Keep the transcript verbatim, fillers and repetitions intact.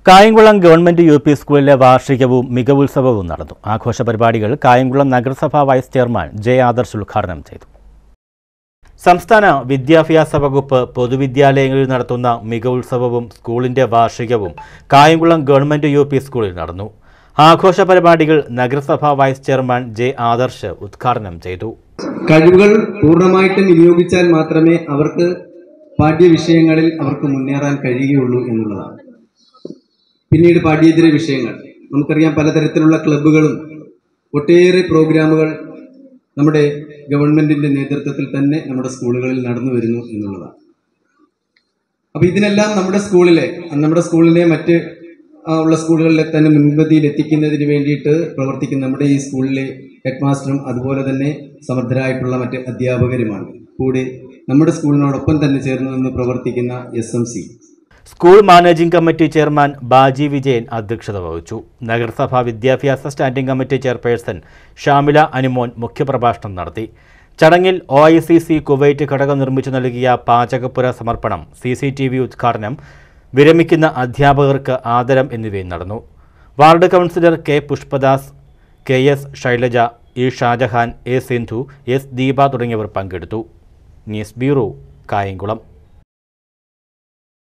Kayamkulam government U P സ്കൂളിലെ വാർഷികവും മികവുത്സവവും നടന്നു. ആഘോഷ പരിപാടികൾ കായംകുളം നഗരസഭാ വൈസ് ചെയർമാൻ ജെ ആദർശ് ഉദ്ഘാടനം ചെയ്തു. സംസ്ഥാന വിദ്യാഭ്യാസ വകുപ്പ് പൊതുവിദ്യാലയങ്ങളിൽ നടത്തുന്ന മികവുത്സവവും സ്കൂളിന്റെ വാർഷികവും കായംകുളം ഗവൺമെന്റ് യു പി സ്കൂളിൽ നടന്നു. ആഘോഷ പരിപാടികൾ നഗരസഭാ വൈസ് ചെയർമാൻ ജെ ആദർശ് ഉദ്ഘാടനം ചെയ്തു. കഴിവുകൾ പൂർണ്ണമായിട്ടും വിനിയോഗിച്ചാൽ മാത്രമേ അവർക്ക് പാഠ്യവിഷയങ്ങളിൽ അവർക്ക് മുന്നേറാൻ കഴിയുകയുള്ളൂ എന്നുള്ളതാണ്. പിന്നീട് പാഠ്യേതര വിഷയങ്ങൾ നമുക്കറിയാം, പലതരത്തിലുള്ള ക്ലബ്ബുകളും ഒട്ടേറെ പ്രോഗ്രാമുകൾ നമ്മുടെ ഗവൺമെന്റിന്റെ നേതൃത്വത്തിൽ തന്നെ നമ്മുടെ സ്കൂളുകളിൽ നടന്നു വരുന്നു എന്നുള്ളതാണ്. അപ്പൊ ഇതിനെല്ലാം നമ്മുടെ സ്കൂളിലെ നമ്മുടെ സ്കൂളിനെ മറ്റ് ഉള്ള സ്കൂളുകളിലെ തന്നെ മുൻപന്തിയിൽ എത്തിക്കുന്നതിന് വേണ്ടിയിട്ട് പ്രവർത്തിക്കുന്ന നമ്മുടെ ഈ സ്കൂളിലെ ഹെഡ് മാസ്റ്ററും അതുപോലെ തന്നെ സമർത്ഥരായിട്ടുള്ള മറ്റ് അധ്യാപകരുമാണ്. കൂടെ നമ്മുടെ സ്കൂളിനോടൊപ്പം തന്നെ ചേർന്ന് നിന്ന് പ്രവർത്തിക്കുന്ന S M C school managing committee chairman Baji Vijayan അധ്യക്ഷത വഹിച്ചു. നഗരസഭാ വിദ്യാഭ്യാസ standing committee chairperson Shamila Animon മുഖ്യപ്രഭാഷണം നടത്തി. ചടങ്ങിൽ O I C C Kuwait ഘടകം നിർമ്മിച്ചു നൽകിയ പാചകപ്പുര സമർപ്പണം, സി സി ടി വി ഉദ്ഘാടനം, വിരമിക്കുന്ന അധ്യാപകർക്ക് ആദരം എന്നിവയും നടന്നു. Ward councillor K Pushpadas, K S Shailaja, E Shajahan, A Sindhu, S Deepa തുടങ്ങിയവർ പങ്കെടുത്തു. News bureau, Kayamkulam.